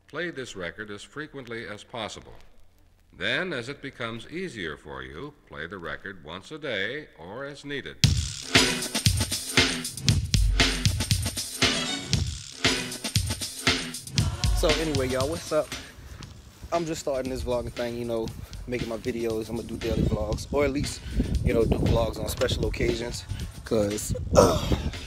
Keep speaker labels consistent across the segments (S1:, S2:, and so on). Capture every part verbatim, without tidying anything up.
S1: Play this record as frequently as possible. Then, as it becomes easier for you, play the record once a day or as needed.
S2: So anyway, y'all, what's up? I'm just starting this vlogging thing, you know, making my videos. I'm gonna do daily vlogs, or at least, you know, do vlogs on special occasions, cause uh,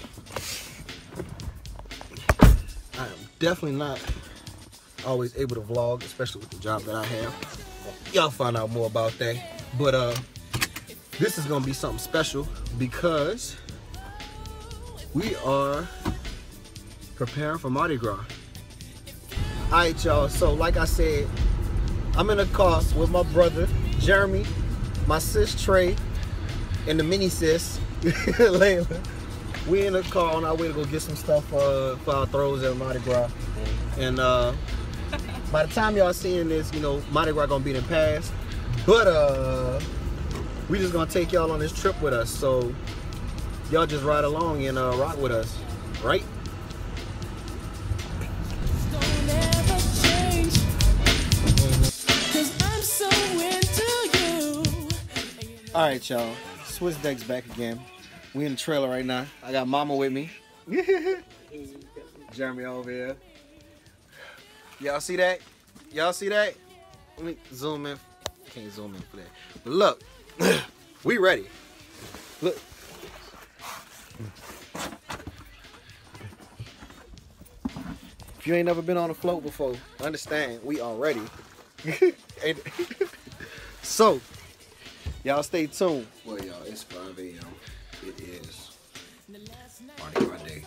S2: I am definitely not always able to vlog, especially with the job that I have. Y'all find out more about that. But uh, this is gonna be something special because we are preparing for Mardi Gras. Alright, y'all, so like I said, I'm in a car with my brother, Jeremy, my sis, Trey, and the mini sis, Layla. We in the car on our way to go get some stuff uh, for our throws at Mardi Gras. And uh, by the time y'all seeing this, you know, Mardi Gras gonna be in the past. But uh, we just gonna take y'all on this trip with us. So y'all just ride along and uh, rock with us, right? All right, y'all. SwizzDex back again. We in the trailer right now. I got Mama with me. Jeremy over here. Y'all see that? Y'all see that? Let me zoom in. Can't zoom in for that. But look, we ready. Look. If you ain't never been on a float before, understand we are ready. So. Y'all stay tuned. Well, y'all, it's five A M It is Mardi Gras Day.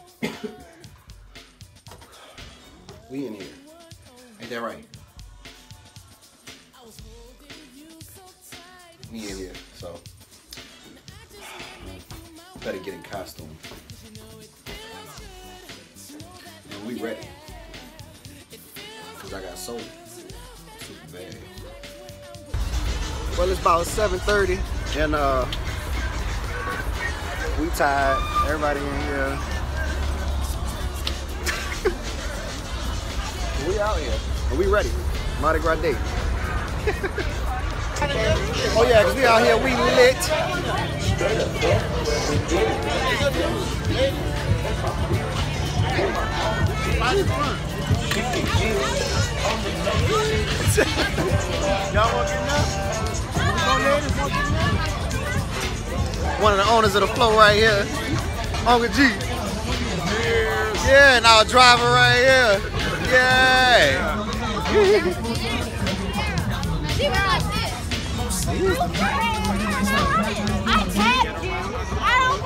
S2: We in here. Ain't that right? We in here, so better get in costume. And we ready. Cause I got sold. Super bad. Well, it's about seven thirty, and uh, we tired. Everybody in here. We out here, and we ready. Mardi Gras Day. Oh yeah, cause we out here, we lit. Y'all want to get enough? One of the owners of the flow right here, Uncle G. Yeah, and our driver right here. Yeah.
S3: I tagged you. I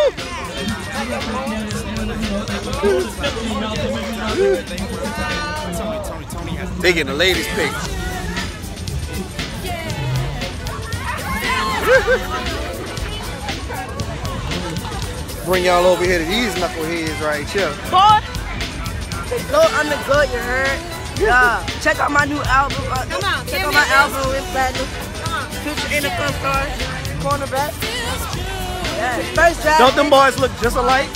S3: don't care.
S2: They getting the ladies pick. Bring y'all over here to these knuckleheads right here.
S4: Boy, they know I'm the good, you heard? Yeah. Check out my new album. Uh, Come on, check out my album with Platinum. Picture in the front car, cornerback. Yeah. First drive.
S2: Don't them boys look just alike?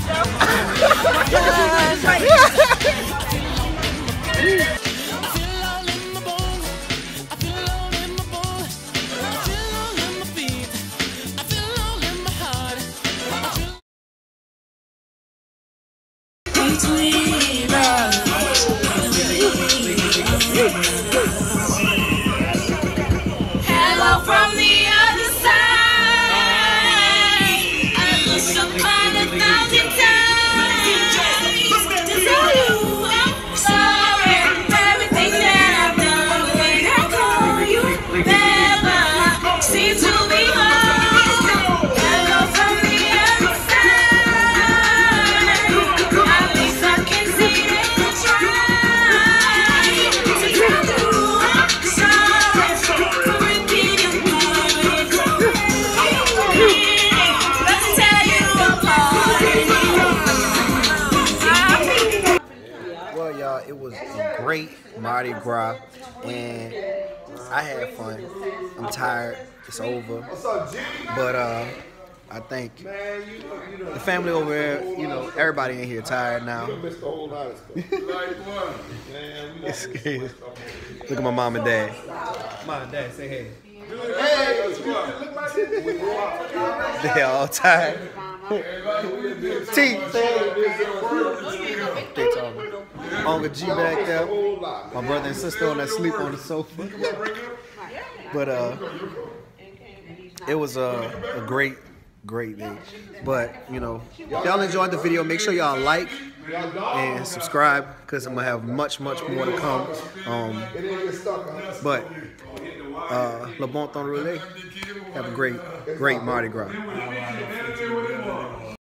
S3: Hello from the other side. I looked upon a thousand times to tell you I'm sorry for everything that I've done. When I call you, never seem to be home. Hello from the other side. At least I can see that you try to tell you I'm sorry for repeating Let's tell you
S2: Well, y'all, it was a great Mardi Gras, and I had fun. I'm tired. It's over. But uh, I think the family over there, you know, everybody in here tired now. It's crazy. Look at my mom and dad. Mom and dad, say hey. Hey! They all tired. T, they talking. Uncle G back there. My brother and sister on that sleep on the sofa. But uh, it was a, a great, great day. But you know, if y'all enjoyed the video, make sure y'all like and subscribe because I'm gonna have much, much more to come. Um, but uh, Le Bon Temps Roulé. Have a great, great Mardi Gras.